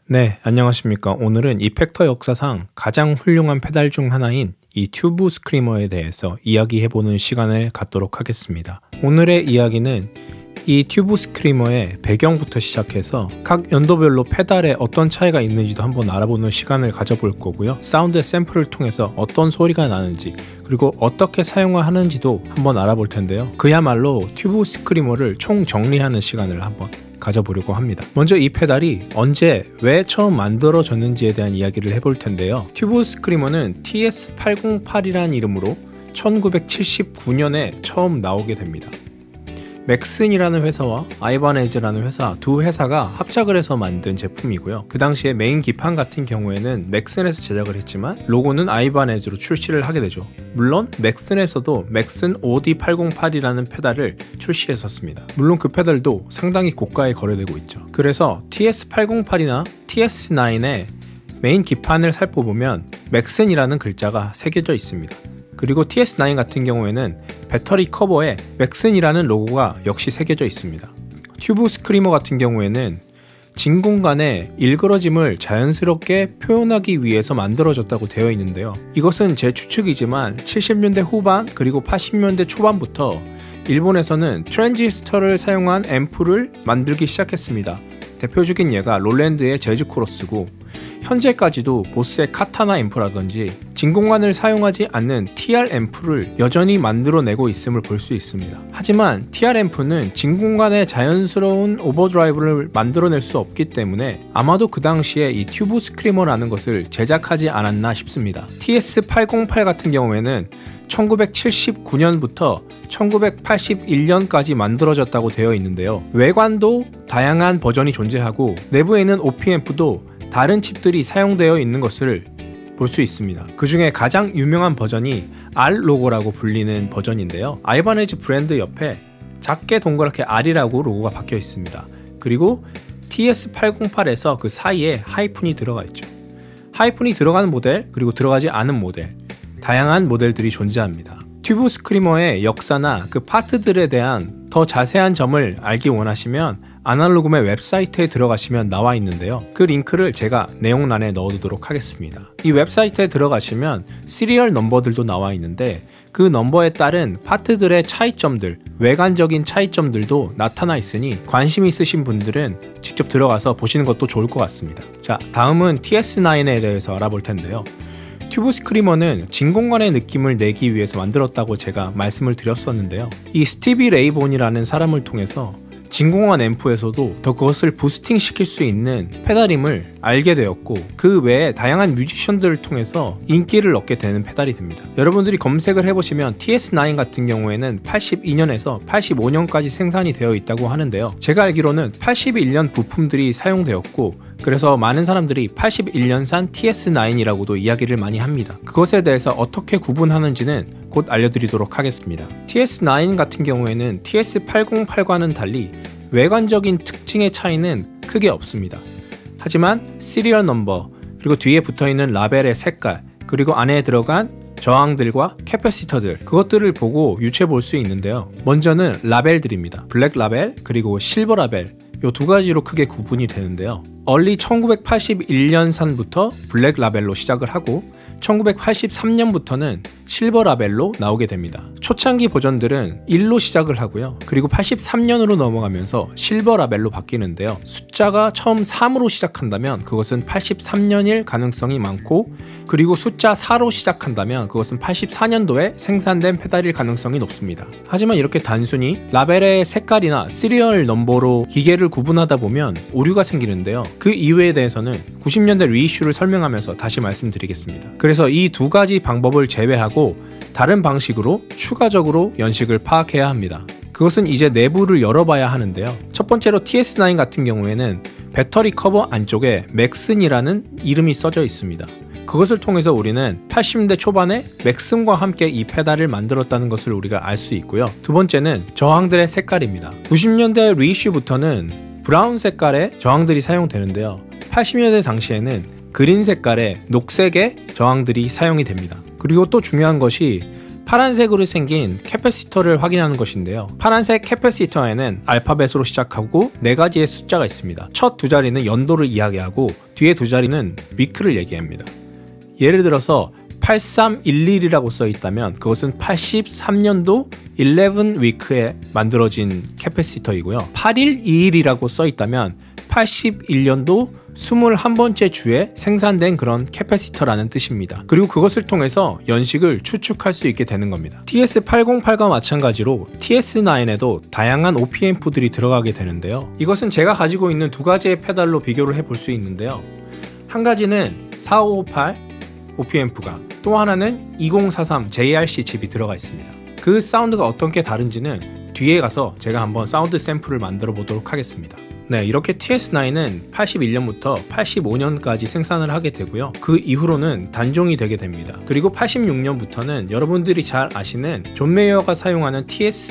네, 안녕하십니까. 오늘은 이펙터 역사상 가장 훌륭한 페달 중 하나인 이 튜브 스크리머에 대해서 이야기해보는 시간을 갖도록 하겠습니다. 오늘의 이야기는 이 튜브 스크리머의 배경부터 시작해서 각 연도별로 페달에 어떤 차이가 있는지도 한번 알아보는 시간을 가져볼 거고요. 사운드 샘플을 통해서 어떤 소리가 나는지 그리고 어떻게 사용하는지도 한번 알아볼 텐데요. 그야말로 튜브 스크리머를 총 정리하는 시간을 한번 가져보려고 합니다. 먼저 이 페달이 언제, 왜 처음 만들어졌는지에 대한 이야기를 해볼 텐데요. 튜브 스크리머는 TS808이라는 이름으로 1979년에 처음 나오게 됩니다. 맥슨이라는 회사와 아이바네즈라는 회사, 두 회사가 합작을 해서 만든 제품이고요. 그 당시에 메인 기판 같은 경우에는 맥슨에서 제작을 했지만 로고는 아이바네즈로 출시를 하게 되죠. 물론 맥슨에서도 맥슨 OD808이라는 페달을 출시했었습니다. 물론 그 페달도 상당히 고가에 거래되고 있죠. 그래서 TS808이나 TS9의 메인 기판을 살펴보면 맥슨이라는 글자가 새겨져 있습니다. 그리고 TS9 같은 경우에는 배터리 커버에 맥슨이라는 로고가 역시 새겨져 있습니다. 튜브 스크리머 같은 경우에는 진 공간의 일그러짐을 자연스럽게 표현하기 위해서 만들어졌다고 되어 있는데요. 이것은 제 추측이지만 70년대 후반 그리고 80년대 초반부터 일본에서는 트랜지스터를 사용한 앰프를 만들기 시작했습니다. 대표적인 예가 롤랜드의 재즈 코러스고 현재까지도 보스의 카타나 앰프라든지 진공관을 사용하지 않는 TR 앰프를 여전히 만들어내고 있음을 볼 수 있습니다. 하지만 TR 앰프는 진공관의 자연스러운 오버드라이브를 만들어낼 수 없기 때문에 아마도 그 당시에 이 튜브 스크리머라는 것을 제작하지 않았나 싶습니다. TS808 같은 경우에는 1979년부터 1981년까지 만들어졌다고 되어 있는데요. 외관도 다양한 버전이 존재하고 내부에는 OP앰프도 다른 칩들이 사용되어 있는 것을 볼 수 있습니다. 그 중에 가장 유명한 버전이 R 로고라고 불리는 버전인데요. 아이바네즈 브랜드 옆에 작게 동그랗게 R이라고 로고가 박혀 있습니다. 그리고 TS808에서 그 사이에 하이픈이 들어가 있죠. 하이픈이 들어가는 모델 그리고 들어가지 않은 모델, 다양한 모델들이 존재합니다. 튜브 스크리머의 역사나 그 파트들에 대한 더 자세한 점을 알기 원하시면 아날로그의 웹사이트에 들어가시면 나와 있는데요. 그 링크를 제가 내용란에 넣어두도록 하겠습니다. 이 웹사이트에 들어가시면 시리얼 넘버들도 나와 있는데 그 넘버에 따른 파트들의 차이점들, 외관적인 차이점들도 나타나 있으니 관심 있으신 분들은 직접 들어가서 보시는 것도 좋을 것 같습니다. 자, 다음은 TS9에 대해서 알아볼 텐데요. 튜브 스크리머는 진공관의 느낌을 내기 위해서 만들었다고 제가 말씀을 드렸었는데요. 이 스티비 레이본이라는 사람을 통해서 진공관 앰프에서도 더 그것을 부스팅 시킬 수 있는 페달임을 알게 되었고 그 외에 다양한 뮤지션들을 통해서 인기를 얻게 되는 페달이 됩니다. 여러분들이 검색을 해보시면 TS9 같은 경우에는 82년에서 85년까지 생산이 되어 있다고 하는데요. 제가 알기로는 81년 부품들이 사용되었고 그래서 많은 사람들이 81년산 TS9이라고도 이야기를 많이 합니다. 그것에 대해서 어떻게 구분하는지는 곧 알려드리도록 하겠습니다. TS9 같은 경우에는 TS808과는 달리 외관적인 특징의 차이는 크게 없습니다. 하지만 시리얼 넘버, 그리고 뒤에 붙어있는 라벨의 색깔, 그리고 안에 들어간 저항들과 캐퍼시터들, 그것들을 보고 유추해 볼 수 있는데요. 먼저는 라벨들입니다. 블랙 라벨 그리고 실버 라벨, 이 두 가지로 크게 구분이 되는데요. 얼리 1981년산부터 블랙 라벨로 시작을 하고 1983년부터는 실버 라벨로 나오게 됩니다. 초창기 버전들은 1로 시작을 하고요. 그리고 83년으로 넘어가면서 실버 라벨로 바뀌는데요. 숫자가 처음 3으로 시작한다면 그것은 83년일 가능성이 많고 그리고 숫자 4로 시작한다면 그것은 84년도에 생산된 페달일 가능성이 높습니다. 하지만 이렇게 단순히 라벨의 색깔이나 시리얼 넘버로 기계를 구분하다 보면 오류가 생기는데요. 그 이유에 대해서는 90년대 리이슈를 설명하면서 다시 말씀드리겠습니다. 그래서 이 두 가지 방법을 제외하고 다른 방식으로 추가적으로 연식을 파악해야 합니다. 그것은 이제 내부를 열어봐야 하는데요. 첫 번째로 TS9 같은 경우에는 배터리 커버 안쪽에 맥슨이라는 이름이 써져 있습니다. 그것을 통해서 우리는 80년대 초반에 맥슨과 함께 이 페달을 만들었다는 것을 우리가 알 수 있고요. 두 번째는 저항들의 색깔입니다. 90년대 리이슈부터는 브라운 색깔의 저항들이 사용되는데요. 80년대 당시에는 그린 색깔의 녹색의 저항들이 사용이 됩니다. 그리고 또 중요한 것이 파란색으로 생긴 캐패시터를 확인하는 것인데요. 파란색 캐패시터에는 알파벳으로 시작하고 4가지의 숫자가 있습니다. 첫 2자리는 연도를 이야기하고 뒤에 2자리는 위크를 얘기합니다. 예를 들어서 8311이라고 써 있다면 그것은 83년도 11위크에 만들어진 캐패시터이고요. 8121이라고 써 있다면 81년도 21번째 주에 생산된 그런 캐패시터라는 뜻입니다. 그리고 그것을 통해서 연식을 추측할 수 있게 되는 겁니다. TS808과 마찬가지로 TS9에도 다양한 OPM프들이 들어가게 되는데요. 이것은 제가 가지고 있는 2가지의 페달로 비교를 해볼 수 있는데요. 한 가지는 4558 OPM프가, 또 하나는 2043 JRC 칩이 들어가 있습니다. 그 사운드가 어떻게 다른지는 뒤에 가서 제가 한번 사운드 샘플을 만들어 보도록 하겠습니다. 네, 이렇게 TS9은 81년부터 85년까지 생산을 하게 되고요. 그 이후로는 단종이 되게 됩니다. 그리고 86년부터는 여러분들이 잘 아시는 존 메이어가 사용하는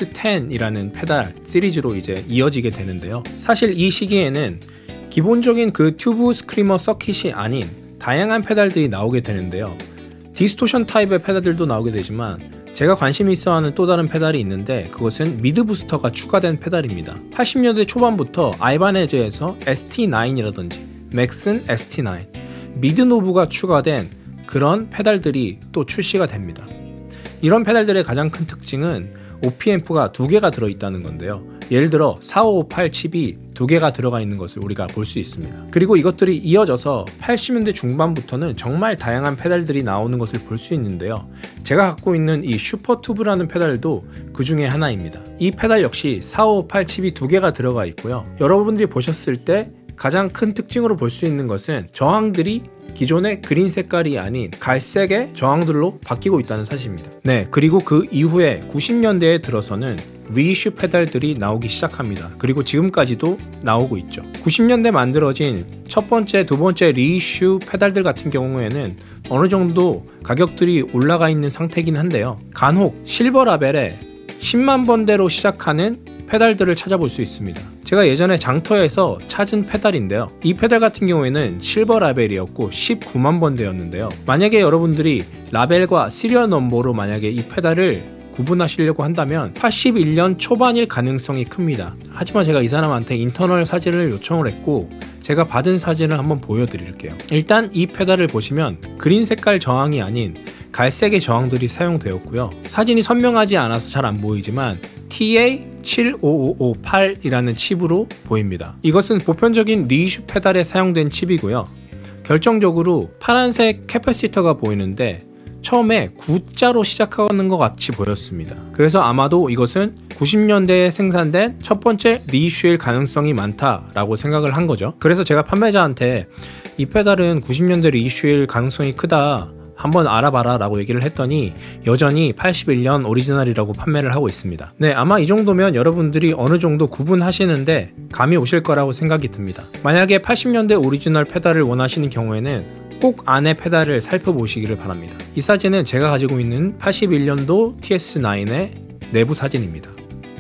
TS10이라는 페달 시리즈로 이제 이어지게 되는데요. 사실 이 시기에는 기본적인 그 튜브 스크리머 서킷이 아닌 다양한 페달들이 나오게 되는데요. 디스토션 타입의 페달들도 나오게 되지만 제가 관심이 있어하는 또 다른 페달이 있는데 그것은 미드 부스터가 추가된 페달입니다. 80년대 초반부터 아이바네즈에서 ST9이라든지 맥슨 ST9, 미드 노브가 추가된 그런 페달들이 또 출시가 됩니다. 이런 페달들의 가장 큰 특징은 OPM프가 2개가 들어있다는 건데요. 예를 들어 4558 칩이 2개가 들어가 있는 것을 우리가 볼 수 있습니다. 그리고 이것들이 이어져서 80년대 중반부터는 정말 다양한 페달들이 나오는 것을 볼 수 있는데요. 제가 갖고 있는 이 슈퍼투브라는 페달도 그 중에 하나입니다. 이 페달 역시 4558 칩이 2개가 들어가 있고요. 여러분들이 보셨을 때 가장 큰 특징으로 볼 수 있는 것은 저항들이 기존의 그린 색깔이 아닌 갈색의 저항들로 바뀌고 있다는 사실입니다. 네, 그리고 그 이후에 90년대에 들어서는 리이슈 페달들이 나오기 시작합니다. 그리고 지금까지도 나오고 있죠. 90년대 만들어진 첫 번째, 두 번째 리이슈 페달들 같은 경우에는 어느 정도 가격들이 올라가 있는 상태이긴 한데요. 간혹 실버 라벨에 10만 번대로 시작하는 페달들을 찾아볼 수 있습니다. 제가 예전에 장터에서 찾은 페달인데요. 이 페달 같은 경우에는 실버 라벨이었고 19만 번대였는데요. 만약에 여러분들이 라벨과 시리얼 넘버로 만약에 이 페달을 구분하시려고 한다면 81년 초반일 가능성이 큽니다. 하지만 제가 이 사람한테 인터널 사진을 요청을 했고 제가 받은 사진을 한번 보여드릴게요. 일단 이 페달을 보시면 그린 색깔 저항이 아닌 갈색의 저항들이 사용되었고요. 사진이 선명하지 않아서 잘 안 보이지만 TA75558이라는 칩으로 보입니다. 이것은 보편적인 리이슈 페달에 사용된 칩이고요. 결정적으로 파란색 캐패시터가 보이는데 처음에 Gu자로 시작하는 것 같이 보였습니다. 그래서 아마도 이것은 90년대에 생산된 첫 번째 리이슈일 가능성이 많다라고 생각을 한 거죠. 그래서 제가 판매자한테 이 페달은 90년대 리이슈일 가능성이 크다, 한번 알아봐라 라고 얘기를 했더니 여전히 81년 오리지널이라고 판매를 하고 있습니다. 네, 아마 이 정도면 여러분들이 어느 정도 구분하시는데 감이 오실 거라고 생각이 듭니다. 만약에 80년대 오리지널 페달을 원하시는 경우에는 꼭 안에 페달을 살펴보시기를 바랍니다. 이 사진은 제가 가지고 있는 81년도 TS9의 내부 사진입니다.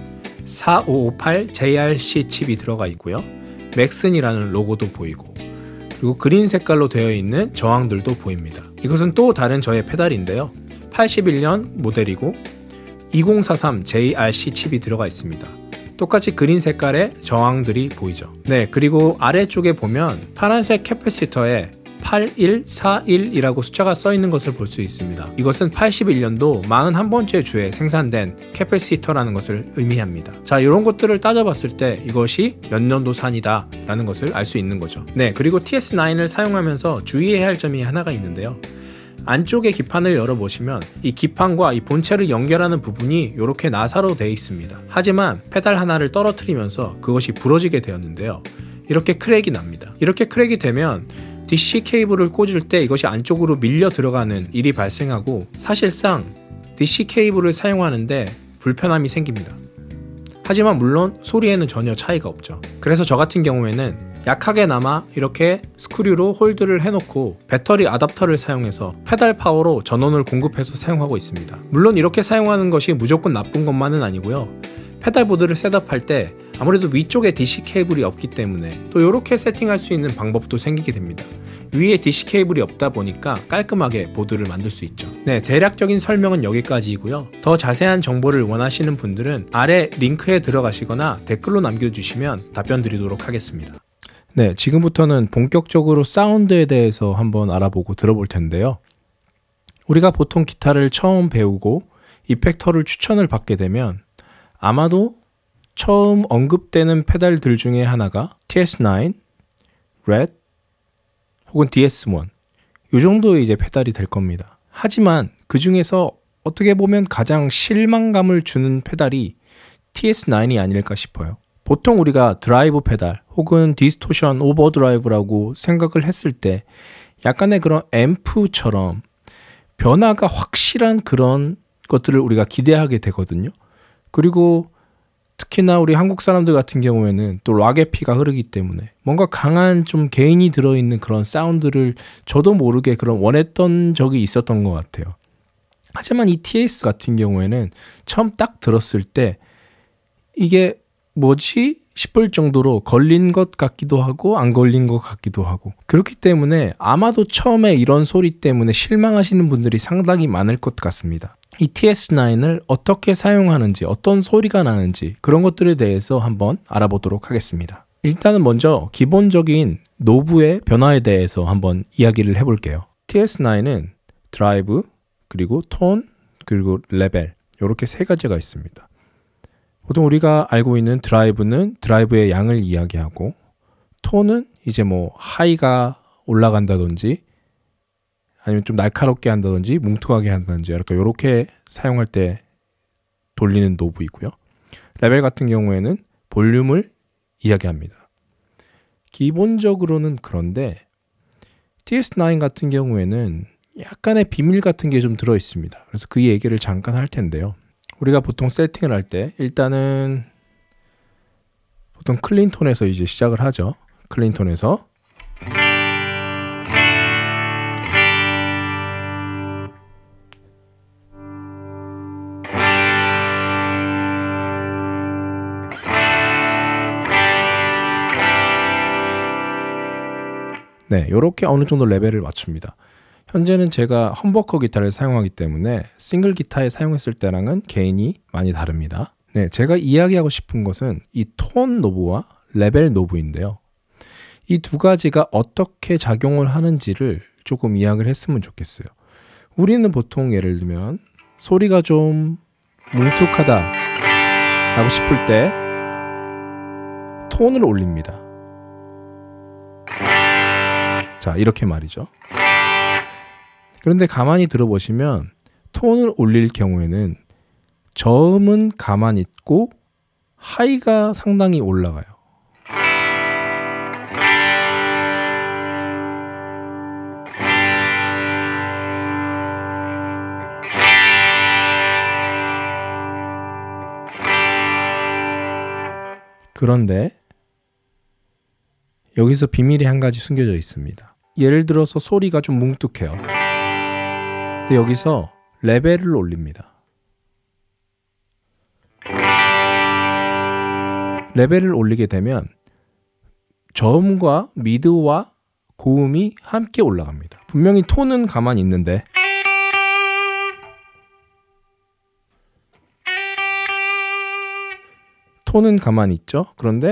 4558 JRC 칩이 들어가 있고요. 맥슨이라는 로고도 보이고, 그리고 그린 색깔로 되어 있는 저항들도 보입니다. 이것은 또 다른 저의 페달인데요. 81년 모델이고 2043 JRC 칩이 들어가 있습니다. 똑같이 그린 색깔의 저항들이 보이죠. 네, 그리고 아래쪽에 보면 파란색 캐패시터에 8141이라고 숫자가 써 있는 것을 볼 수 있습니다. 이것은 81년도 41번째 주에 생산된 캐패시터라는 것을 의미합니다. 자, 이런 것들을 따져봤을 때 이것이 몇 년도 산이다 라는 것을 알 수 있는 거죠. 네, 그리고 TS9을 사용하면서 주의해야 할 점이 하나가 있는데요. 안쪽의 기판을 열어보시면 이 기판과 이 본체를 연결하는 부분이 이렇게 나사로 되어 있습니다. 하지만 페달 하나를 떨어뜨리면서 그것이 부러지게 되었는데요. 이렇게 크랙이 납니다. 이렇게 크랙이 되면 DC 케이블을 꽂을 때 이것이 안쪽으로 밀려 들어가는 일이 발생하고 사실상 DC 케이블을 사용하는데 불편함이 생깁니다. 하지만 물론 소리에는 전혀 차이가 없죠. 그래서 저 같은 경우에는 약하게나마 이렇게 스크류로 홀드를 해놓고 배터리 아답터를 사용해서 페달 파워로 전원을 공급해서 사용하고 있습니다. 물론 이렇게 사용하는 것이 무조건 나쁜 것만은 아니고요. 페달보드를 셋업할 때 아무래도 위쪽에 DC 케이블이 없기 때문에 또 이렇게 세팅할 수 있는 방법도 생기게 됩니다. 위에 DC 케이블이 없다 보니까 깔끔하게 보드를 만들 수 있죠. 네, 대략적인 설명은 여기까지이고요. 더 자세한 정보를 원하시는 분들은 아래 링크에 들어가시거나 댓글로 남겨주시면 답변 드리도록 하겠습니다. 네, 지금부터는 본격적으로 사운드에 대해서 한번 알아보고 들어볼 텐데요. 우리가 보통 기타를 처음 배우고 이펙터를 추천을 받게 되면 아마도 처음 언급되는 페달들 중에 하나가 TS9, Red 혹은 DS1 이 정도의 이제 페달이 될 겁니다. 하지만 그 중에서 어떻게 보면 가장 실망감을 주는 페달이 TS9이 아닐까 싶어요. 보통 우리가 드라이브 페달 혹은 디스토션 오버드라이브라고 생각을 했을 때 약간의 그런 앰프처럼 변화가 확실한 그런 것들을 우리가 기대하게 되거든요. 그리고 특히나 우리 한국 사람들 같은 경우에는 또 락의 피가 흐르기 때문에 뭔가 강한 좀 개인이 들어있는 그런 사운드를 저도 모르게 그런 원했던 적이 있었던 것 같아요. 하지만 이 TS 같은 경우에는 처음 딱 들었을 때 이게 뭐지? 싶을 정도로 걸린 것 같기도 하고 안 걸린 것 같기도 하고 그렇기 때문에 아마도 처음에 이런 소리 때문에 실망하시는 분들이 상당히 많을 것 같습니다. 이 TS9을 어떻게 사용하는지 어떤 소리가 나는지 그런 것들에 대해서 한번 알아보도록 하겠습니다. 일단은 먼저 기본적인 노브의 변화에 대해서 한번 이야기를 해볼게요. TS9은 드라이브 그리고 톤 그리고 레벨 이렇게 세 가지가 있습니다. 보통 우리가 알고 있는 드라이브는 드라이브의 양을 이야기하고 톤은 이제 뭐 하이가 올라간다든지 아니면 좀 날카롭게 한다든지 뭉툭하게 한다든지 이렇게 사용할 때 돌리는 노브이고요. 레벨 같은 경우에는 볼륨을 이야기합니다. 기본적으로는 그런데 TS9 같은 경우에는 약간의 비밀 같은 게 좀 들어 있습니다. 그래서 그 얘기를 잠깐 할 텐데요. 우리가 보통 세팅을 할 때 일단은 보통 클린 톤에서 이제 시작을 하죠. 클린 톤에서 네, 이렇게 어느 정도 레벨을 맞춥니다. 현재는 제가 험버커 기타를 사용하기 때문에 싱글 기타에 사용했을 때랑은 개인이 많이 다릅니다. 네, 제가 이야기하고 싶은 것은 이 톤 노브와 레벨 노브인데요. 이 두 가지가 어떻게 작용을 하는지를 조금 이야기를 했으면 좋겠어요. 우리는 보통 예를 들면 소리가 좀 뭉툭하다 라고 싶을 때 톤을 올립니다. 자, 이렇게 말이죠. 그런데 가만히 들어보시면 톤을 올릴 경우에는 저음은 가만히 있고 하이가 상당히 올라가요. 그런데 여기서 비밀이 한 가지 숨겨져 있습니다. 예를 들어서 소리가 좀 뭉툭해요. 근데 여기서 레벨을 올립니다. 레벨을 올리게 되면 저음과 미드와 고음이 함께 올라갑니다. 분명히 톤은 가만히 있는데 톤은 가만히 있죠. 그런데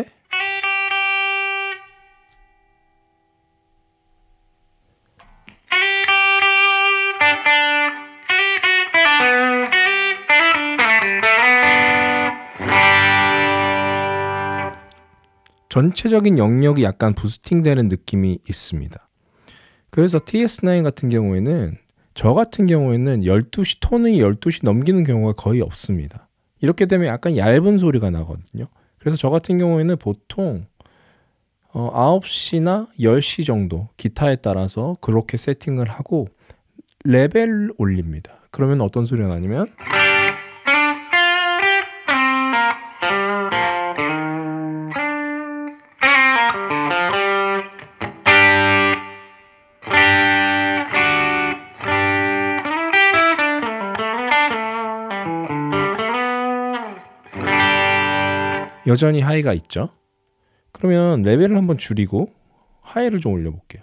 전체적인 영역이 약간 부스팅되는 느낌이 있습니다. 그래서 TS9 같은 경우에는 저 같은 경우에는 12시 톤이 12시 넘기는 경우가 거의 없습니다. 이렇게 되면 약간 얇은 소리가 나거든요. 그래서 저 같은 경우에는 보통 9시나 10시 정도 기타에 따라서 그렇게 세팅을 하고 레벨 올립니다. 그러면 어떤 소리가 나냐면 여전히 하이가 있죠. 그러면 레벨을 한번 줄이고 하이를 좀 올려볼게요.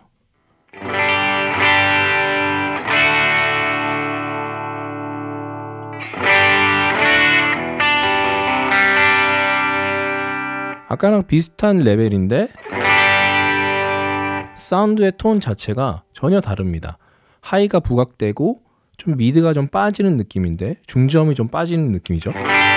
아까랑 비슷한 레벨인데 사운드의 톤 자체가 전혀 다릅니다. 하이가 부각되고 좀 미드가 좀 빠지는 느낌인데 중저음이 좀 빠지는 느낌이죠.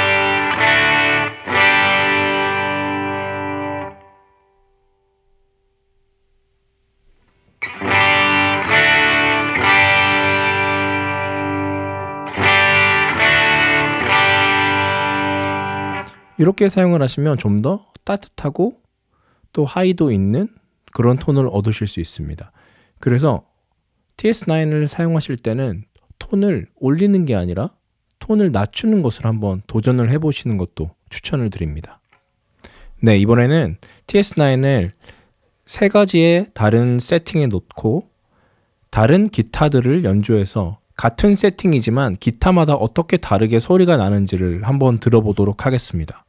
이렇게 사용을 하시면 좀 더 따뜻하고 또 하이도 있는 그런 톤을 얻으실 수 있습니다. 그래서 TS9을 사용하실 때는 톤을 올리는 게 아니라 톤을 낮추는 것을 한번 도전을 해보시는 것도 추천을 드립니다. 네, 이번에는 TS9을 세 가지의 다른 세팅에 놓고 다른 기타들을 연주해서 같은 세팅이지만 기타마다 어떻게 다르게 소리가 나는지를 한번 들어보도록 하겠습니다.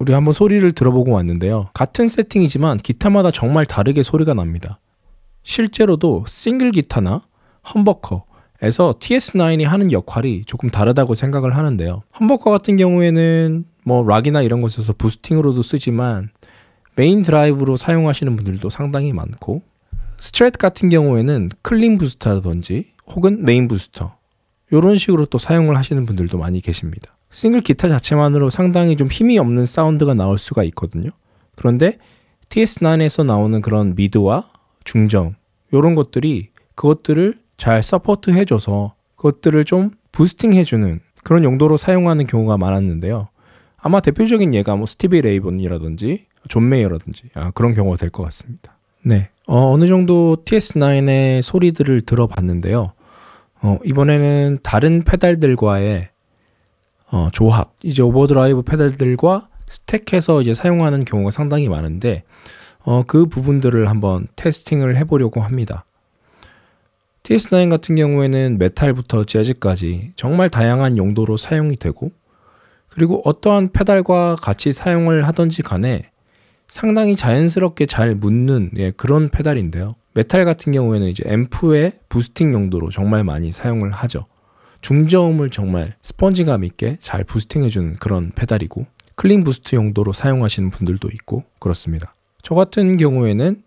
우리 한번 소리를 들어보고 왔는데요. 같은 세팅이지만 기타마다 정말 다르게 소리가 납니다. 실제로도 싱글 기타나 험버커에서 TS9이 하는 역할이 조금 다르다고 생각을 하는데요. 험버커 같은 경우에는 뭐 락이나 이런 곳에서 부스팅으로도 쓰지만 메인 드라이브로 사용하시는 분들도 상당히 많고, 스트랫 같은 경우에는 클린 부스터라든지 혹은 메인 부스터 이런 식으로 또 사용을 하시는 분들도 많이 계십니다. 싱글 기타 자체만으로 상당히 좀 힘이 없는 사운드가 나올 수가 있거든요. 그런데 TS9에서 나오는 그런 미드와 중정 이런 것들이 그것들을 잘 서포트 해줘서 그것들을 좀 부스팅 해주는 그런 용도로 사용하는 경우가 많았는데요. 아마 대표적인 예가 뭐 스티비 레이번이라든지 존 메이어라든지 그런 경우가 될 것 같습니다. 네, 어느 정도 TS9의 소리들을 들어봤는데요. 이번에는 다른 페달들과의 조합, 이제 오버드라이브 페달들과 스택해서 이제 사용하는 경우가 상당히 많은데 그 부분들을 한번 테스팅을 해보려고 합니다. TS9 같은 경우에는 메탈부터 재즈까지 정말 다양한 용도로 사용이 되고, 그리고 어떠한 페달과 같이 사용을 하든지 간에 상당히 자연스럽게 잘 묻는 그런 페달인데요. 메탈 같은 경우에는 이제 앰프의 부스팅 용도로 정말 많이 사용을 하죠. 중저음을 정말 스펀지감 있게 잘 부스팅해주는 그런 페달이고, 클린 부스트 용도로 사용하시는 분들도 있고 그렇습니다. 저 같은 경우에는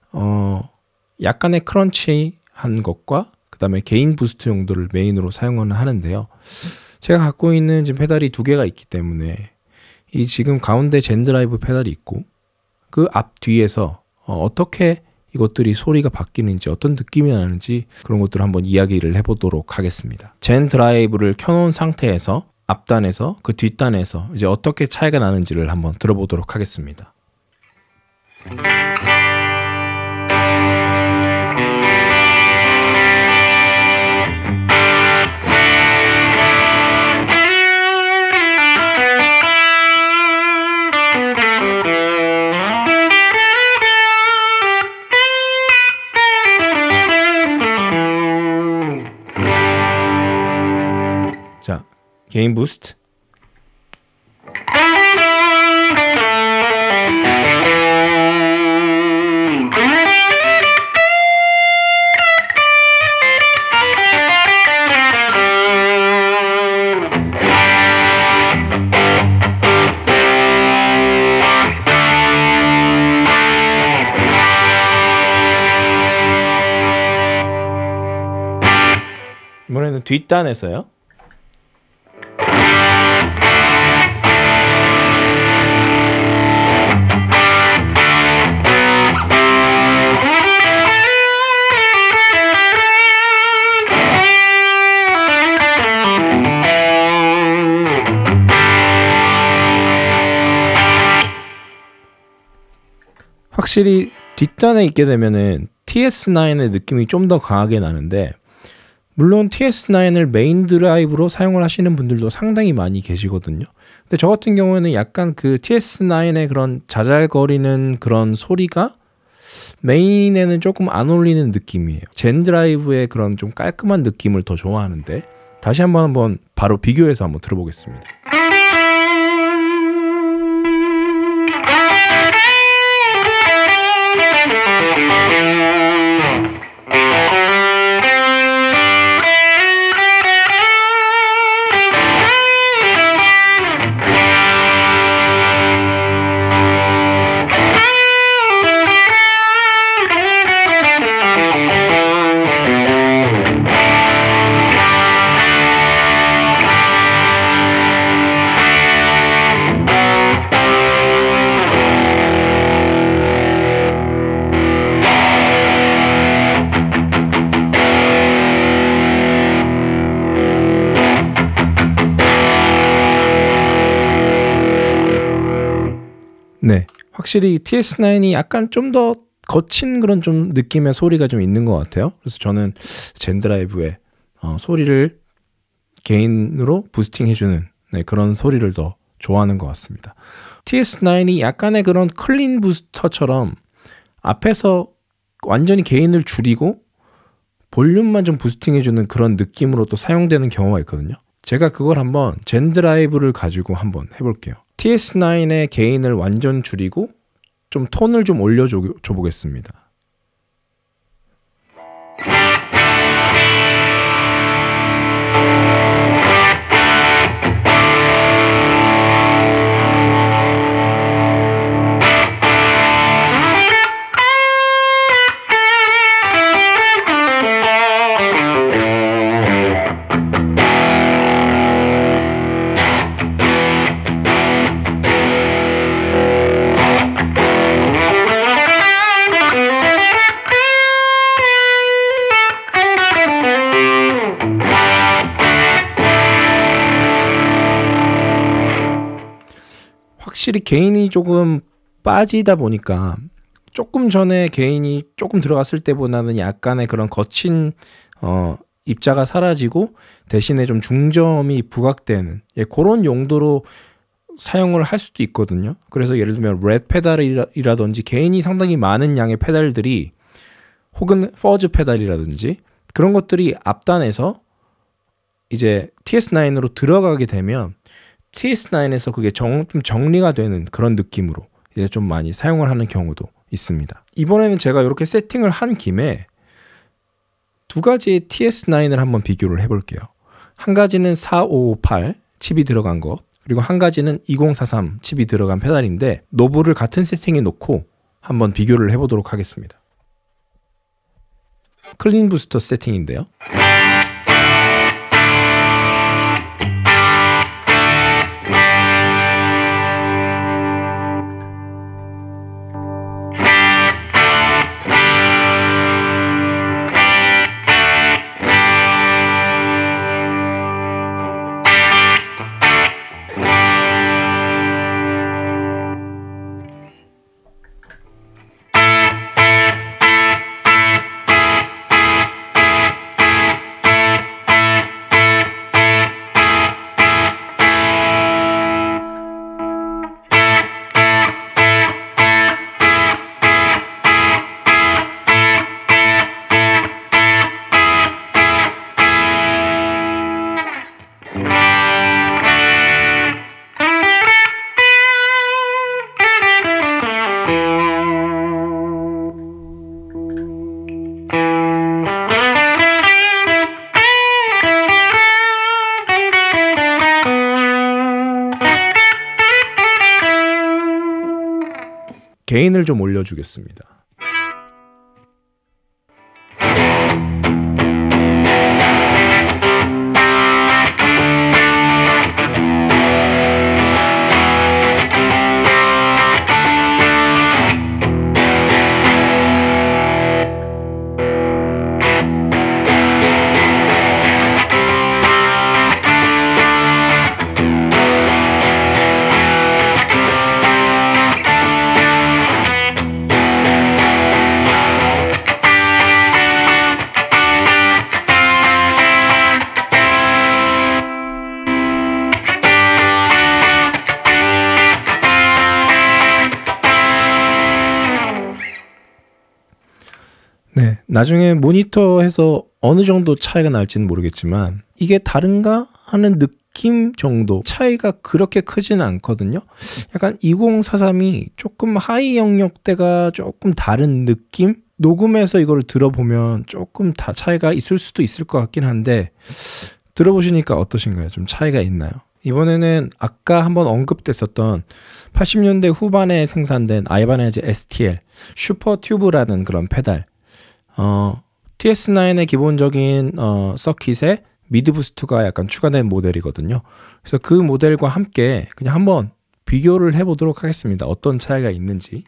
약간의 크런치한 것과 그 다음에 게인 부스트 용도를 메인으로 사용을 하는데요. 제가 갖고 있는 지금 페달이 두 개가 있기 때문에 이 지금 가운데 젠 드라이브 페달이 있고, 그 앞 뒤에서 어떻게 이것들이 소리가 바뀌는지, 어떤 느낌이 나는지 그런 것들을 한번 이야기를 해보도록 하겠습니다. 젠 드라이브를 켜놓은 상태에서 앞단에서 그 뒷단에서 이제 어떻게 차이가 나는지를 한번 들어보도록 하겠습니다. 자, 게인 부스트. 이번에는 뒷단에서요. 확실히 뒷단에 있게 되면은 TS9의 느낌이 좀 더 강하게 나는데, 물론 TS9을 메인 드라이브로 사용을 하시는 분들도 상당히 많이 계시거든요. 근데 저 같은 경우에는 약간 그 TS9의 그런 자잘거리는 그런 소리가 메인에는 조금 안 어울리는 느낌이에요. 젠 드라이브의 그런 좀 깔끔한 느낌을 더 좋아하는데, 다시 한번 바로 비교해서 한번 들어보겠습니다. 네, 확실히 TS9이 약간 좀 더 거친 그런 좀 느낌의 소리가 좀 있는 것 같아요. 그래서 저는 젠 드라이브의 소리를 게인으로 부스팅 해주는 그런 소리를 더 좋아하는 것 같습니다. TS9이 약간의 그런 클린 부스터처럼 앞에서 완전히 게인을 줄이고 볼륨만 좀 부스팅 해주는 그런 느낌으로 또 사용되는 경우가 있거든요. 제가 그걸 한번 젠 드라이브를 가지고 한번 해볼게요. TS9의 게인을 완전 줄이고 좀 톤을 좀 올려줘 보겠습니다. 확실히 게인이 조금 빠지다 보니까 조금 전에 게인이 조금 들어갔을 때보다는 약간의 그런 거친 입자가 사라지고 대신에 좀 중저음이 부각되는 그런 용도로 사용을 할 수도 있거든요. 그래서 예를 들면 렛 페달이라든지 게인이 상당히 많은 양의 페달들이 혹은 퍼즈 페달이라든지 그런 것들이 앞단에서 이제 TS9으로 들어가게 되면 TS9에서 그게 좀 정리가 되는 그런 느낌으로 이제 좀 많이 사용을 하는 경우도 있습니다. 이번에는 제가 이렇게 세팅을 한 김에 두 가지의 TS9을 한번 비교를 해볼게요. 한 가지는 4558 칩이 들어간 것, 그리고 한 가지는 2043 칩이 들어간 페달인데 노브를 같은 세팅에 놓고 한번 비교를 해보도록 하겠습니다. 클린 부스터 세팅인데요. 게인을 좀 올려주겠습니다. 네, 나중에 모니터에서 어느 정도 차이가 날지는 모르겠지만 이게 다른가 하는 느낌 정도 차이가 그렇게 크지는 않거든요. 약간 2043이 조금 하이 영역대가 조금 다른 느낌? 녹음해서 이걸 들어보면 조금 다 차이가 있을 수도 있을 것 같긴 한데 들어보시니까 어떠신가요? 좀 차이가 있나요? 이번에는 아까 한번 언급됐었던 80년대 후반에 생산된 아이바네즈 STL 슈퍼 튜브라는 그런 페달, TS9의 기본적인 서킷에 미드 부스트가 약간 추가된 모델이거든요. 그래서 그 모델과 함께 그냥 한번 비교를 해보도록 하겠습니다. 어떤 차이가 있는지.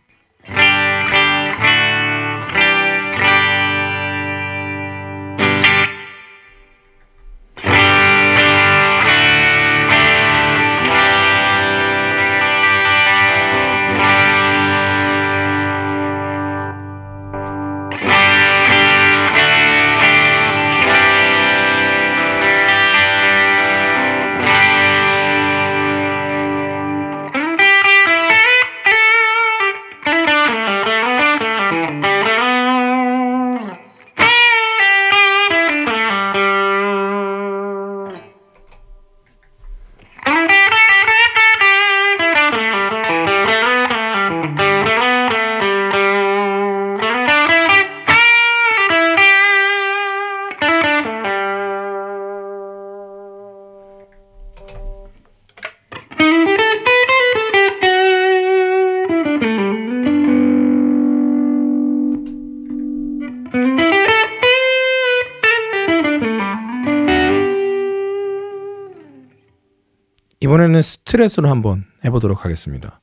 이번에는 스트레스로 한번 해보도록 하겠습니다.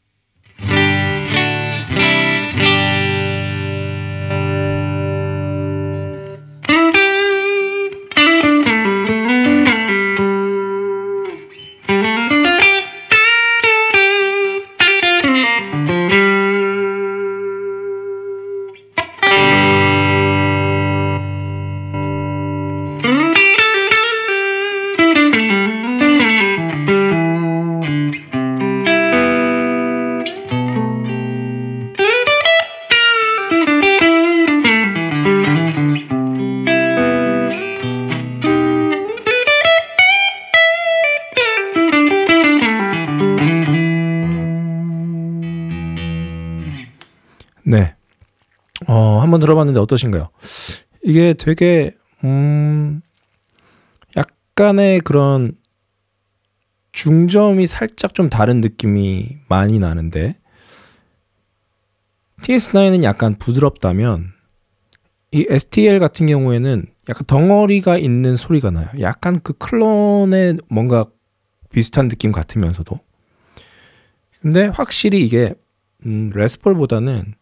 네, 한번 들어봤는데 어떠신가요? 이게 되게 약간의 그런 중저음이 살짝 좀 다른 느낌이 많이 나는데, TS9은 약간 부드럽다면 이 STL 같은 경우에는 약간 덩어리가 있는 소리가 나요. 약간 그 클론의 뭔가 비슷한 느낌 같으면서도. 근데 확실히 이게 레스폴보다는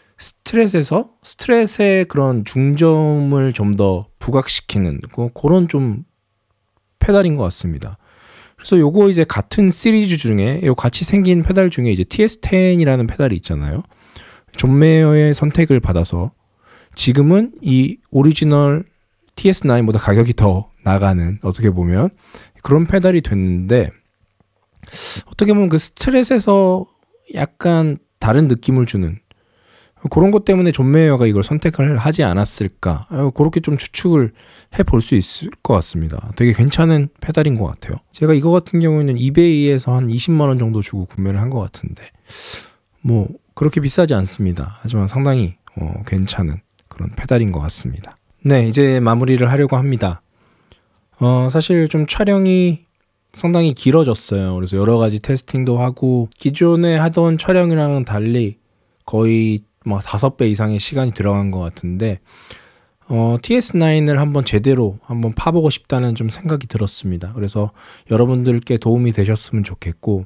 스트렛의 그런 중저음을 좀 더 부각시키는 그런 좀 페달인 것 같습니다. 그래서 요거 이제 같은 시리즈 중에 요 같이 생긴 페달 중에 이제 TS10이라는 페달이 있잖아요. 존 메이어의 선택을 받아서 지금은 이 오리지널 TS9보다 가격이 더 나가는, 어떻게 보면 그런 페달이 됐는데, 어떻게 보면 그 스트렛에서 약간 다른 느낌을 주는 그런 것 때문에 존 메이어가 이걸 선택을 하지 않았을까, 그렇게 좀 추측을 해볼 수 있을 것 같습니다. 되게 괜찮은 페달인 것 같아요. 제가 이거 같은 경우에는 이베이에서 한 20만 원 정도 주고 구매를 한 것 같은데, 뭐 그렇게 비싸지 않습니다. 하지만 상당히 괜찮은 그런 페달인 것 같습니다. 네, 이제 마무리를 하려고 합니다. 사실 좀 촬영이 상당히 길어졌어요. 그래서 여러 가지 테스팅도 하고, 기존에 하던 촬영이랑은 달리 거의 뭐 5배 이상의 시간이 들어간 것 같은데, TS9을 한번 제대로 한번 파보고 싶다는 좀 생각이 들었습니다. 그래서 여러분들께 도움이 되셨으면 좋겠고,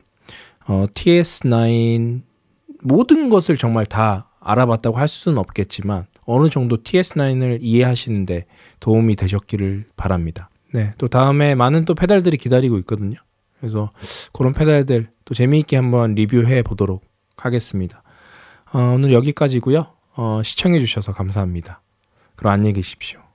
TS9 모든 것을 정말 다 알아봤다고 할 수는 없겠지만 어느 정도 TS9을 이해하시는데 도움이 되셨기를 바랍니다. 네, 또 다음에 많은 또 페달들이 기다리고 있거든요. 그래서 그런 페달들 또 재미있게 한번 리뷰해 보도록 하겠습니다. 오늘 여기까지고요. 시청해 주셔서 감사합니다. 그럼 안녕히 계십시오.